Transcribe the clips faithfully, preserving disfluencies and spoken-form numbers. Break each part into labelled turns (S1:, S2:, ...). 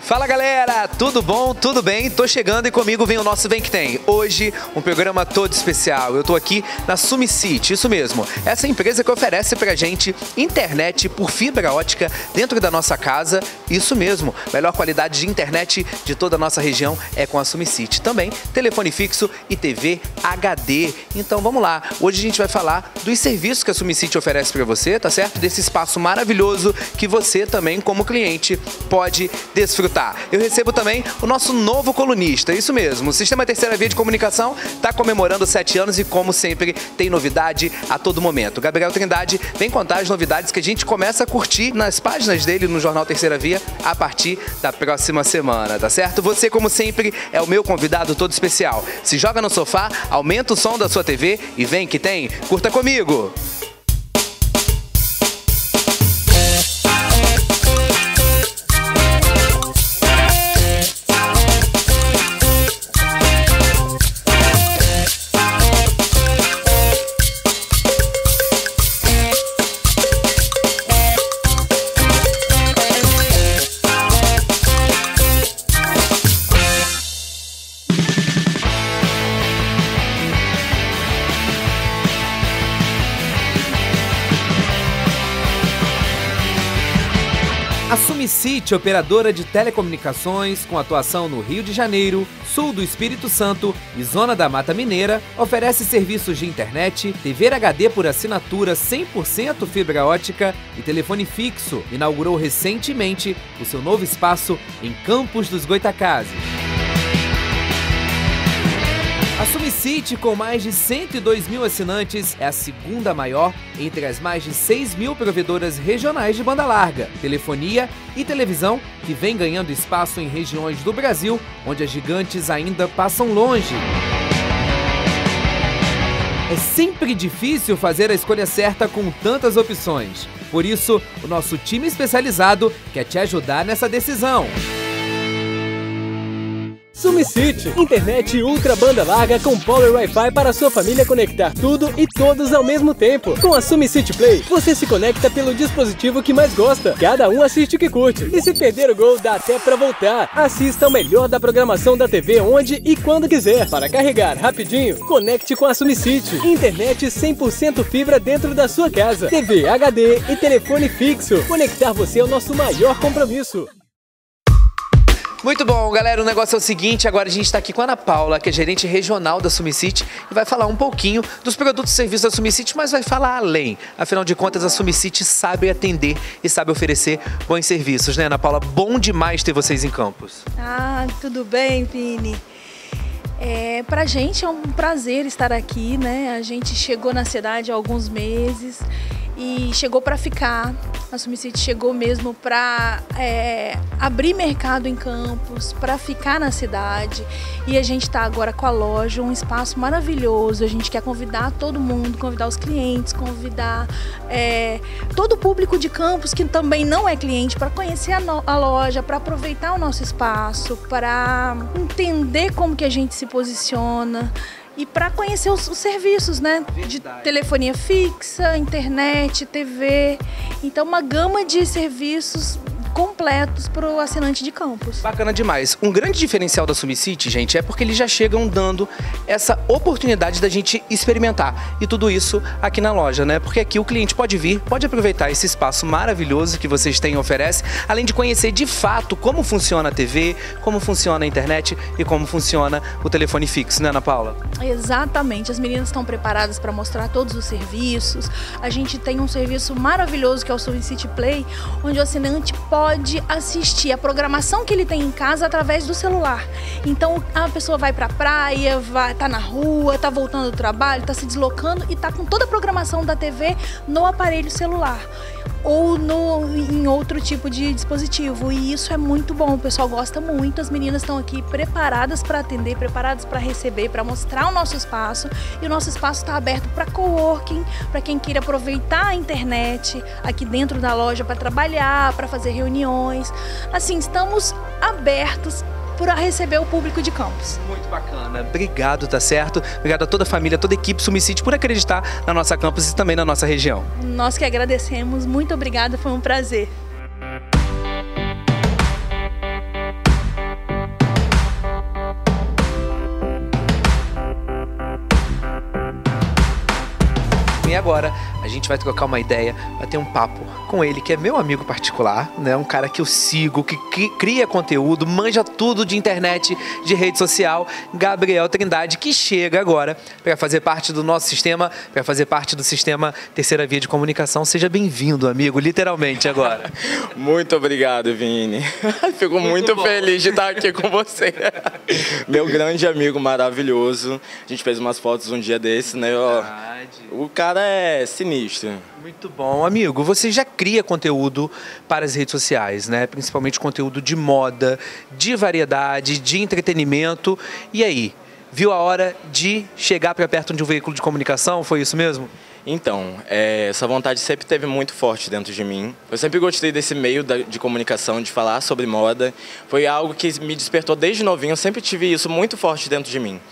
S1: Fala galera, tudo bom? Tudo bem? Tô chegando e comigo vem o nosso Vem Que Tem. Hoje, um programa todo especial. Eu tô aqui na SumiCity, isso mesmo. Essa empresa que oferece pra gente internet por fibra ótica dentro da nossa casa. Isso mesmo, melhor qualidade de internet de toda a nossa região é com a SumiCity. Também telefone fixo e T V H D. Então vamos lá, hoje a gente vai falar dos serviços que a SumiCity oferece pra você, tá certo? Desse espaço maravilhoso que você também, como cliente, pode desfrutar. Eu recebo também o nosso novo colunista, isso mesmo, o Sistema Terceira Via de Comunicação está comemorando sete anos e, como sempre, tem novidade a todo momento. Gabriel Trindade vem contar as novidades que a gente começa a curtir nas páginas dele no Jornal Terceira Via a partir da próxima semana, tá certo? Você, como sempre, é o meu convidado todo especial. Se joga no sofá, aumenta o som da sua T V e vem que tem, curta comigo! A SumiCity, operadora de telecomunicações com atuação no Rio de Janeiro, sul do Espírito Santo e zona da Mata Mineira, oferece serviços de internet, T V H D por assinatura cem por cento fibra ótica e telefone fixo. Inaugurou recentemente o seu novo espaço em Campos dos Goytacazes. A SumiCity, com mais de cento e dois mil assinantes, é a segunda maior entre as mais de seis mil provedoras regionais de banda larga, telefonia e televisão, que vem ganhando espaço em regiões do Brasil onde as gigantes ainda passam longe. É sempre difícil fazer a escolha certa com tantas opções. Por isso, o nosso time especializado quer te ajudar nessa decisão.
S2: SumiCity, internet ultra banda larga com Power Wi-Fi para sua família conectar tudo e todos ao mesmo tempo. Com a SumiCity Play, você se conecta pelo dispositivo que mais gosta. Cada um assiste o que curte. E se perder o gol, dá até pra voltar. Assista o melhor da programação da T V onde e quando quiser. Para carregar rapidinho, conecte com a SumiCity. Internet cem por cento fibra dentro da sua casa. T V H D e telefone fixo. Conectar você é o nosso maior compromisso.
S1: Muito bom, galera, o negócio é o seguinte, agora a gente está aqui com a Ana Paula, que é gerente regional da SumiCity, e vai falar um pouquinho dos produtos e serviços da SumiCity, mas vai falar além. Afinal de contas, a SumiCity sabe atender e sabe oferecer bons serviços, né, Ana Paula? Bom demais ter vocês em Campos.
S3: Ah, tudo bem, Vini? É, pra gente é um prazer estar aqui, né? A gente chegou na cidade há alguns meses e chegou para ficar. A SumiCity chegou mesmo para é, abrir mercado em Campos, para ficar na cidade. E a gente está agora com a loja, um espaço maravilhoso. A gente quer convidar todo mundo, convidar os clientes, convidar é, todo o público de Campos que também não é cliente para conhecer a, no, a loja, para aproveitar o nosso espaço, para entender como que a gente se posiciona. E para conhecer os, os serviços, né? De telefonia fixa, internet, T V. Então, uma gama de serviços completos para o assinante de Campos.
S1: Bacana demais. Um grande diferencial da SumiCity, gente, é porque eles já chegam dando essa oportunidade da gente experimentar. E tudo isso aqui na loja, né? Porque aqui o cliente pode vir, pode aproveitar esse espaço maravilhoso que vocês têm e oferecem, além de conhecer de fato como funciona a T V, como funciona a internet e como funciona o telefone fixo, né, Ana Paula?
S3: Exatamente. As meninas estão preparadas para mostrar todos os serviços. A gente tem um serviço maravilhoso que é o SumiCity Play, onde o assinante pode pode assistir a programação que ele tem em casa através do celular. Então a pessoa vai para a praia, vai, tá na rua, tá voltando do trabalho, tá se deslocando e tá com toda a programação da T V no aparelho celular ou no, em outro tipo de dispositivo. E isso é muito bom, o pessoal gosta muito. As meninas estão aqui preparadas para atender, preparadas para receber, para mostrar o nosso espaço. E o nosso espaço está aberto para coworking, para quem queira aproveitar a internet aqui dentro da loja para trabalhar, para fazer reuniões. Assim, estamos abertos para receber o público de Campos.
S1: Muito bacana. Obrigado, tá certo? Obrigado a toda a família, toda a equipe SumiCity por acreditar na nossa Campos e também na nossa região.
S3: Nós que agradecemos. Muito obrigada, foi um prazer.
S1: agora a gente vai trocar uma ideia, vai ter um papo com ele, que é meu amigo particular, né? Um cara que eu sigo, que cria conteúdo, manja tudo de internet, de rede social, Gabriel Trindade, que chega agora para fazer parte do nosso sistema, para fazer parte do sistema Terceira Via de Comunicação. Seja bem-vindo, amigo, literalmente agora.
S4: Muito obrigado, Vini. Fico muito, muito feliz de estar aqui com você. Meu grande amigo maravilhoso. A gente fez umas fotos um dia desse, né? O cara é sinistro.
S1: Muito bom. Amigo, você já cria conteúdo para as redes sociais, né? Principalmente conteúdo de moda, de variedade, de entretenimento. E aí, viu a hora de chegar para perto de um veículo de comunicação? Foi isso mesmo?
S4: Então, é, essa vontade sempre teve muito forte dentro de mim. Eu sempre gostei desse meio da, de comunicação, de falar sobre moda. Foi algo que me despertou desde novinho, eu sempre tive isso muito forte dentro de mim.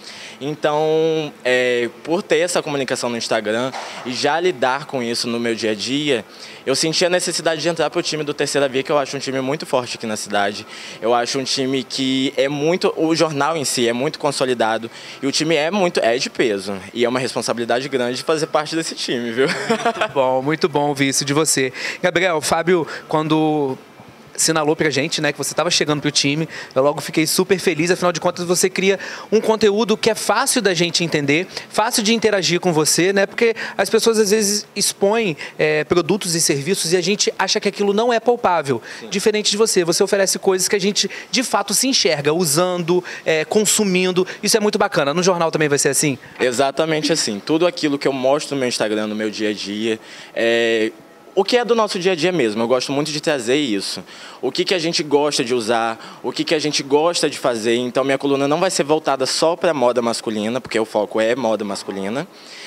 S4: Então, é, por ter essa comunicação no Instagram e já lidar com isso no meu dia a dia, eu senti a necessidade de entrar para o time do Terceira Via, que eu acho um time muito forte aqui na cidade. Eu acho um time que é muito... O jornal em si é muito consolidado e o time é muito é de peso. E é uma responsabilidade grande de fazer parte desse time, viu?
S1: Muito bom, muito bom ouvir isso de você. Gabriel, o Fábio, quando sinalou pra gente, né, que você estava chegando pro time, eu logo fiquei super feliz, afinal de contas você cria um conteúdo que é fácil da gente entender, fácil de interagir com você, né, porque as pessoas às vezes expõem é, produtos e serviços e a gente acha que aquilo não é palpável. Sim. Diferente de você, você oferece coisas que a gente de fato se enxerga, usando, é, consumindo, isso é muito bacana. No jornal também vai ser assim?
S4: Exatamente assim, tudo aquilo que eu mostro no meu Instagram, no meu dia a dia, é... o que é do nosso dia a dia mesmo, eu gosto muito de trazer isso. O que, que a gente gosta de usar, o que, que a gente gosta de fazer. Então, minha coluna não vai ser voltada só para moda masculina, porque o foco é moda masculina.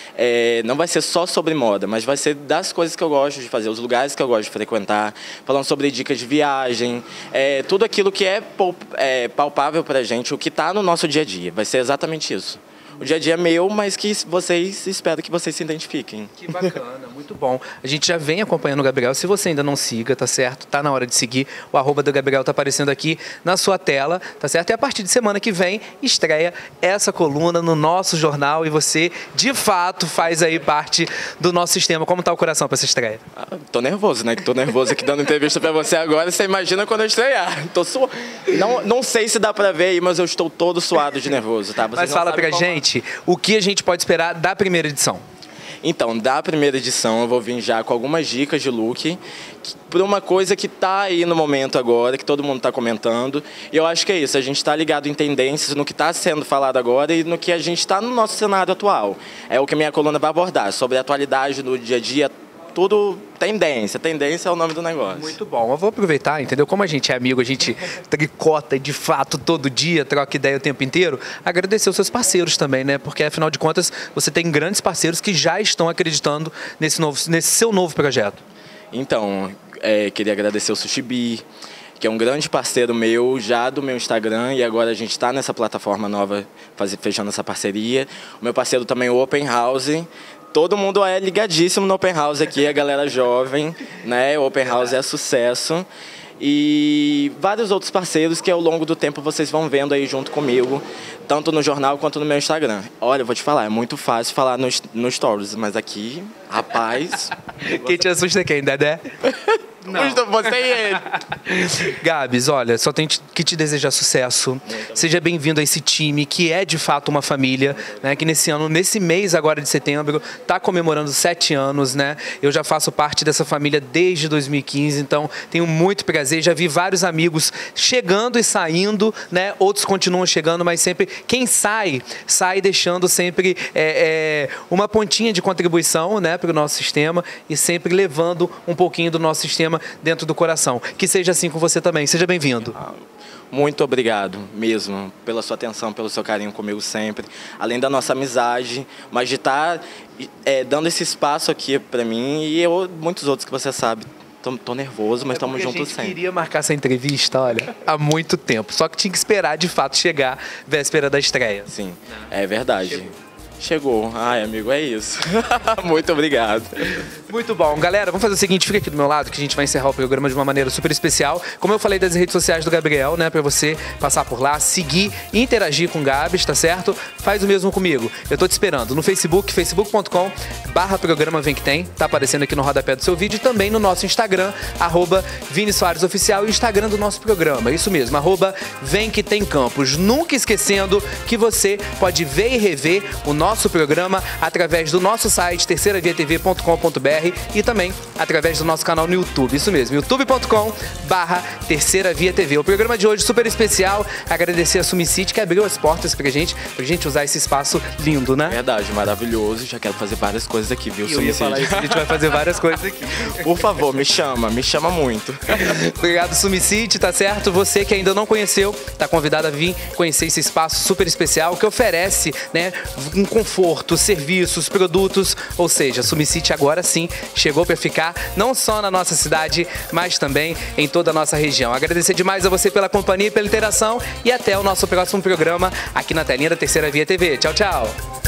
S4: É, não vai ser só sobre moda, mas vai ser das coisas que eu gosto de fazer, os lugares que eu gosto de frequentar, falando sobre dicas de viagem, é, tudo aquilo que é, é palpável para a gente, o que está no nosso dia a dia. Vai ser exatamente isso. O dia a dia é meu, mas que vocês, espero que vocês se identifiquem.
S1: Que bacana, muito bom. A gente já vem acompanhando o Gabriel. Se você ainda não siga, tá certo? Tá na hora de seguir. O arroba do Gabriel tá aparecendo aqui na sua tela, tá certo? E a partir de semana que vem, estreia essa coluna no nosso jornal e você, de fato, faz aí parte do nosso sistema. Como tá o coração para essa estreia?
S4: Ah, tô nervoso, né? Tô nervoso aqui dando entrevista para você agora. Você imagina quando eu estrear. Tô su... não, não sei se dá para ver aí, mas eu estou todo suado de nervoso, tá? Vocês
S1: mas fala pra gente o que a gente pode esperar da primeira edição.
S4: Então, da primeira edição eu vou vir já com algumas dicas de look para uma coisa que está aí no momento agora, que todo mundo está comentando. E eu acho que é isso, a gente está ligado em tendências, no que está sendo falado agora e no que a gente está no nosso cenário atual. É o que a minha coluna vai abordar, sobre a atualidade do dia a dia, tudo tendência. Tendência é o nome do negócio.
S1: Muito bom. Eu vou aproveitar, entendeu? Como a gente é amigo, a gente tricota de fato todo dia, troca ideia o tempo inteiro, agradecer os seus parceiros também, né? Porque, afinal de contas, você tem grandes parceiros que já estão acreditando nesse, novo, nesse seu novo projeto.
S4: Então, é, queria agradecer o Sushi Bee, que é um grande parceiro meu, já do meu Instagram, e agora a gente está nessa plataforma nova, faz, fechando essa parceria. O meu parceiro também, o Open House. Todo mundo é ligadíssimo no Open House aqui, a galera jovem, né? O Open House é sucesso. E vários outros parceiros que ao longo do tempo vocês vão vendo aí junto comigo, tanto no jornal quanto no meu Instagram. Olha, eu vou te falar, é muito fácil falar no, no Stories, mas aqui, rapaz...
S1: Quem te assusta é quem, Dedé?
S4: Não. Você e ele.
S1: Gabs, olha, só tenho que te desejar sucesso. Seja bem-vindo a esse time que é de fato uma família, né? Que nesse ano, nesse mês agora de setembro, está comemorando sete anos, né? Eu já faço parte dessa família desde dois mil e quinze, então tenho muito prazer. Já vi vários amigos chegando e saindo, né? Outros continuam chegando, mas sempre quem sai, sai deixando sempre é, é, uma pontinha de contribuição, né, para o nosso sistema e sempre levando um pouquinho do nosso sistema dentro do coração. Que seja assim com você também. Seja bem-vindo.
S4: Muito obrigado mesmo pela sua atenção, pelo seu carinho comigo sempre. Além da nossa amizade, mas de estar é, dando esse espaço aqui para mim e eu, muitos outros que você sabe. Tô, tô nervoso, mas estamos
S1: é
S4: juntos sempre.
S1: A gente queria marcar essa entrevista, olha, há muito tempo. Só que tinha que esperar, de fato, chegar véspera da estreia.
S4: Sim, é verdade.
S1: Chegou.
S4: chegou. Ai, amigo, é isso. Muito obrigado.
S1: Muito bom. Galera, vamos fazer o seguinte, fica aqui do meu lado que a gente vai encerrar o programa de uma maneira super especial. Como eu falei das redes sociais do Gabriel, né, pra você passar por lá, seguir e interagir com o Gabs, tá certo? Faz o mesmo comigo. Eu tô te esperando no Facebook, facebook ponto com barra programa Vem Que Tem, tá aparecendo aqui no rodapé do seu vídeo, e também no nosso Instagram, arroba Vini Soares Oficial, e o Instagram do nosso programa, isso mesmo, arroba Vem Que Tem Campos. Nunca esquecendo que você pode ver e rever o nosso programa através do nosso site, terceira via t v ponto com ponto b r, e também através do nosso canal no YouTube, isso mesmo, youtube ponto com barra terceira via t v. O programa de hoje super especial, agradecer a Sumicity que abriu as portas pra gente, pra gente usar esse espaço lindo, né?
S4: Verdade, maravilhoso. Já quero fazer várias coisas aqui, viu,
S1: Eu ia falar isso, a gente vai fazer várias coisas aqui.
S4: Por favor, me chama, me chama muito.
S1: Obrigado, Sumicity, tá certo? Você que ainda não conheceu, tá convidado a vir conhecer esse espaço super especial que oferece, né, um conforto, serviços, produtos, ou seja, a Sumicity agora sim chegou para ficar, não só na nossa cidade, mas também em toda a nossa região. Agradecer demais a você pela companhia e pela interação, e até o nosso próximo programa aqui na telinha da Terceira Via T V. Tchau, tchau!